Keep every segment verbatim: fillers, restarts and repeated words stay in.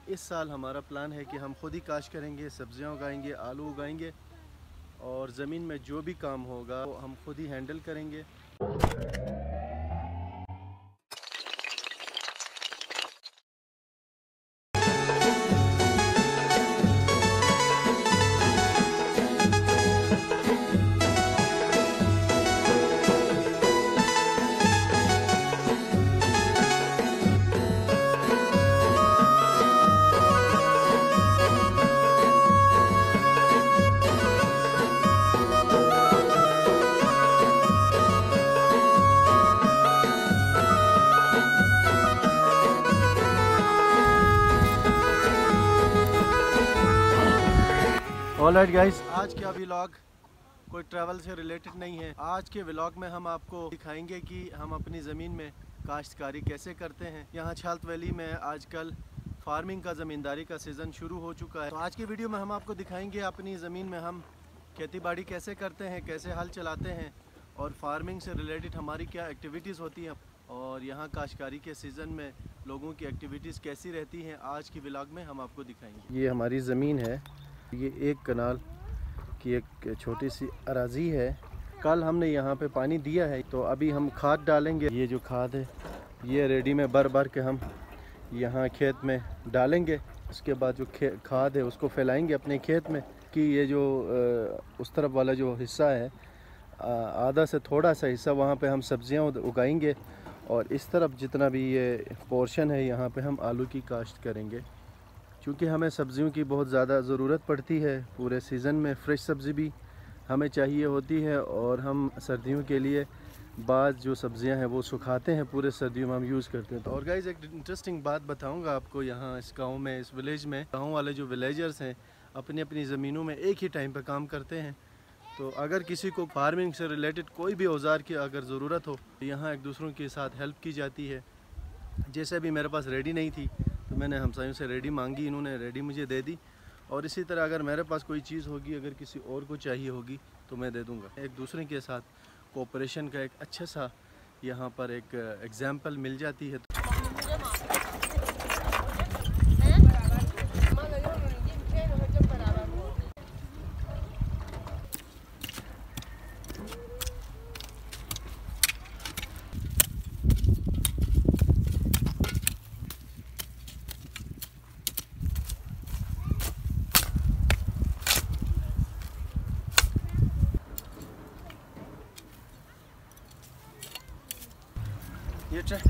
इस साल हमारा प्लान है कि हम खुद ही काश्त करेंगे, सब्जियां उगाएंगे, आलू उगाएंगे और ज़मीन में जो भी काम होगा वो हम खुद ही हैंडल करेंगे। ऑलराइट गाइस, आज का व्लॉग कोई ट्रैवल से रिलेटेड नहीं है। आज के व्लॉग में हम आपको दिखाएंगे कि हम अपनी ज़मीन में काश्तकारी कैसे करते हैं। यहाँ छाल्ट वैली में आजकल फार्मिंग का, ज़मींदारी का सीज़न शुरू हो चुका है। तो आज की वीडियो में हम आपको दिखाएंगे अपनी ज़मीन में हम खेती बाड़ी कैसे करते हैं, कैसे हल चलाते हैं और फार्मिंग से रिलेटेड हमारी क्या एक्टिविटीज़ होती हैं और यहाँ काश्तकारी के सीज़न में लोगों की एक्टिविटीज़ कैसी रहती हैं। आज की व्लॉग में हम आपको दिखाएंगे। ये हमारी ज़मीन है, ये एक कनाल की एक छोटी सी अराजी है। कल हमने यहाँ पे पानी दिया है, तो अभी हम खाद डालेंगे। ये जो खाद है ये रेडी में भर भर के हम यहाँ खेत में डालेंगे। उसके बाद जो खाद है उसको फैलाएंगे अपने खेत में कि ये जो उस तरफ वाला जो हिस्सा है, आधा से थोड़ा सा हिस्सा वहाँ पे हम सब्जियाँ उगाएंगे और इस तरफ जितना भी ये पोर्शन है यहाँ पे हम आलू की काश्त करेंगे। क्योंकि हमें सब्ज़ियों की बहुत ज़्यादा ज़रूरत पड़ती है पूरे सीज़न में। फ़्रेश सब्ज़ी भी हमें चाहिए होती है और हम सर्दियों के लिए बाद जो सब्ज़ियां हैं वो सुखाते हैं, पूरे सर्दियों में हम यूज़ करते हैं। तो और गाइस, एक इंटरेस्टिंग बात बताऊंगा आपको। यहाँ इस गांव में, इस विलेज में, गांव वाले जो विलेजर्स हैं अपनी अपनी ज़मीनों में एक ही टाइम पर काम करते हैं। तो अगर किसी को फार्मिंग से रिलेटेड कोई भी औजार की अगर ज़रूरत हो, यहाँ एक दूसरों के साथ हेल्प की जाती है। जैसे भी मेरे पास रेडी नहीं थी तो मैंने हमसायों से रेडी मांगी, इन्होंने रेडी मुझे दे दी। और इसी तरह अगर मेरे पास कोई चीज़ होगी, अगर किसी और को चाहिए होगी तो मैं दे दूंगा। एक दूसरे के साथ कोऑपरेशन का एक अच्छा सा यहाँ पर एक एग्जाम्पल मिल जाती है। ये चे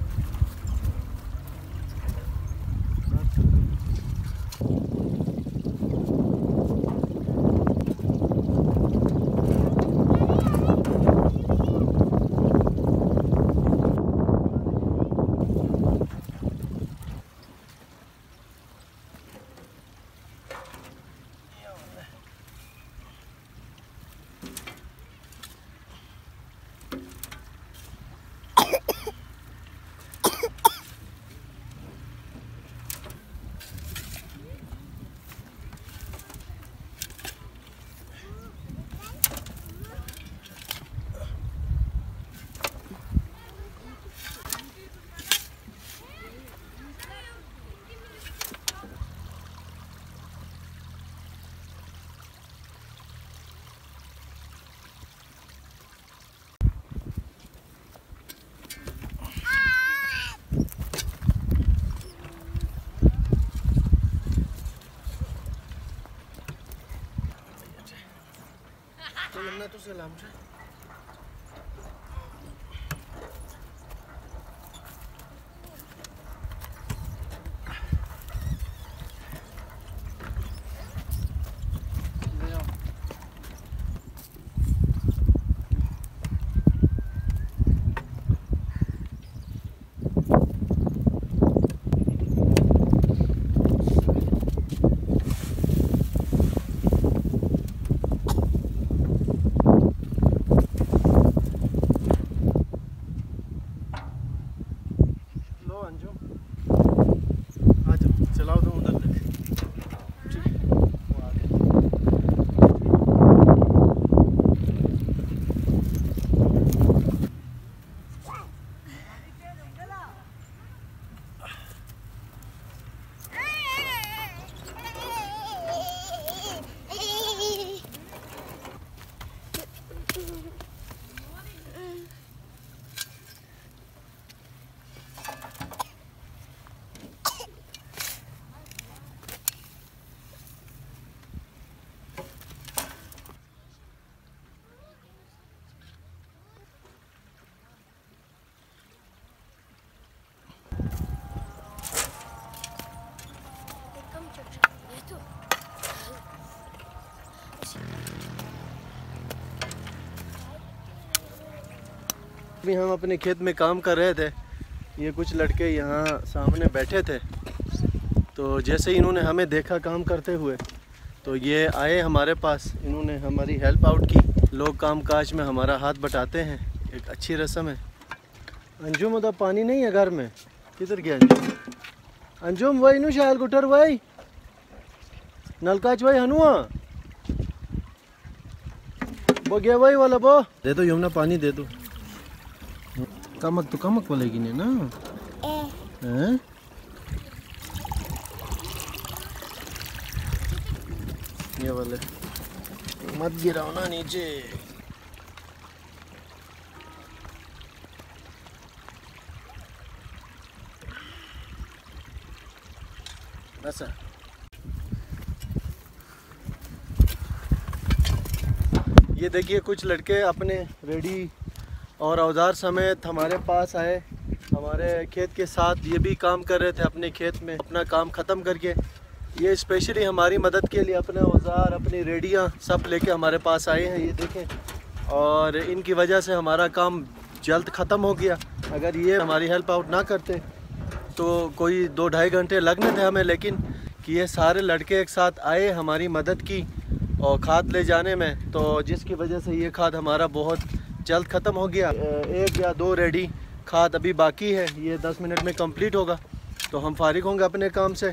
तो सलाम से अभी हम अपने खेत में काम कर रहे थे, ये कुछ लड़के यहाँ सामने बैठे थे, तो जैसे ही इन्होंने हमें देखा काम करते हुए तो ये आए हमारे पास, इन्होंने हमारी हेल्प आउट की। लोग काम काज में हमारा हाथ बटाते हैं, एक अच्छी रस्म है। अंजुम उधर पानी नहीं है घर में, किधर गया अंजुम? अंजुम वही नु शायल गुटर वही नलकाच वही हनुआ वो गया वही वाला वो दे दो यमुना, पानी दे दो। कमक तो कमक बोलेगी ने ना हैं? ये वाले मत गिराओ ना नीचे। बस ये देखिए कुछ लड़के अपने रेडी और औजार समेत हमारे पास आए, हमारे खेत के साथ ये भी काम कर रहे थे अपने खेत में अपना काम ख़त्म करके। ये स्पेशली हमारी मदद के लिए अपने औजार अपनी रेडियाँ सब लेके हमारे पास आए हैं, ये देखें। और इनकी वजह से हमारा काम जल्द ख़त्म हो गया। अगर ये हमारी हेल्प आउट ना करते तो कोई दो ढाई घंटे लगने थे हमें, लेकिन कि ये सारे लड़के एक साथ आए हमारी मदद की और खाद ले जाने में, तो जिसकी वजह से ये खाद हमारा बहुत जल्द ख़त्म हो गया। एक या दो रेडी खाद अभी बाकी है, ये दस मिनट में कंप्लीट होगा तो हम फारिग होंगे अपने काम से।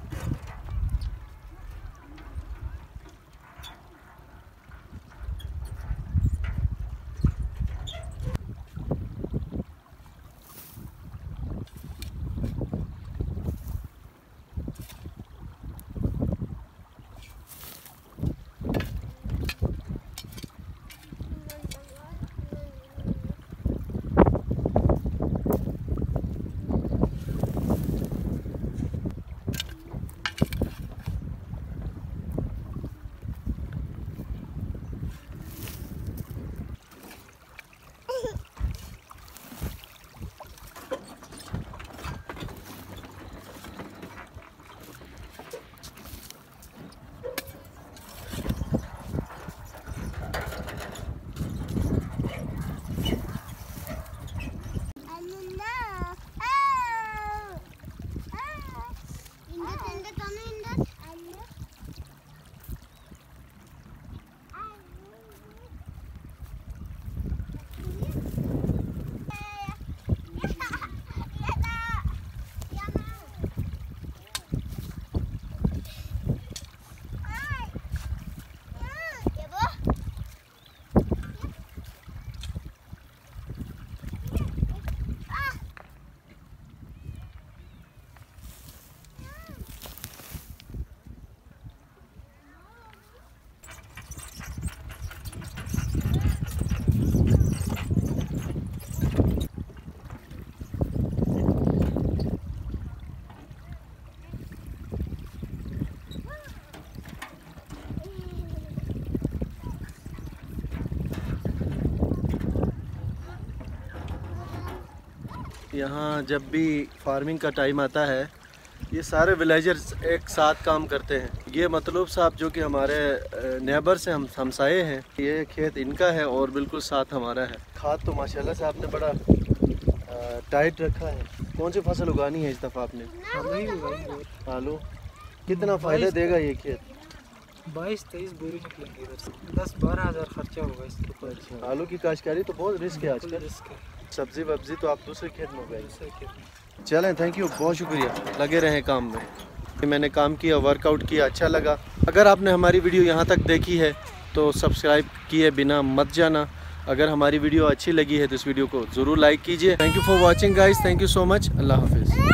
यहाँ जब भी फार्मिंग का टाइम आता है ये सारे विलेजर्स एक साथ काम करते हैं। ये मतलूब साहब जो कि हमारे नेबर से हम हमसाए हैं, ये खेत इनका है और बिल्कुल साथ हमारा है। खाद तो माशाल्लाह से आपने बड़ा टाइट रखा है। कौन सी फसल उगानी है इस दफ़ा आपने? आलू। कितना फ़ायदा देगा ये खेत? बाईस तेईस बोरी निकलेंगे इधर से, दस बारह हज़ार खर्चा होगा इसके ऊपर। अच्छा, आलू की काश्तकारी तो बहुत रिस्क है आजकल। रिस्क है। सब्जी वब्जी तो आप दूसरे खेत में उगाएंगे। चलें, थैंक यू, बहुत शुक्रिया, लगे रहें काम में। मैंने काम किया, वर्कआउट किया, अच्छा लगा। अगर आपने हमारी वीडियो यहाँ तक देखी है तो सब्सक्राइब किए बिना मत जाना। अगर हमारी वीडियो अच्छी लगी है तो इस वीडियो को ज़रूर लाइक कीजिए। Thank you for watching guys, thank you so much, अल्लाह हाफिज़।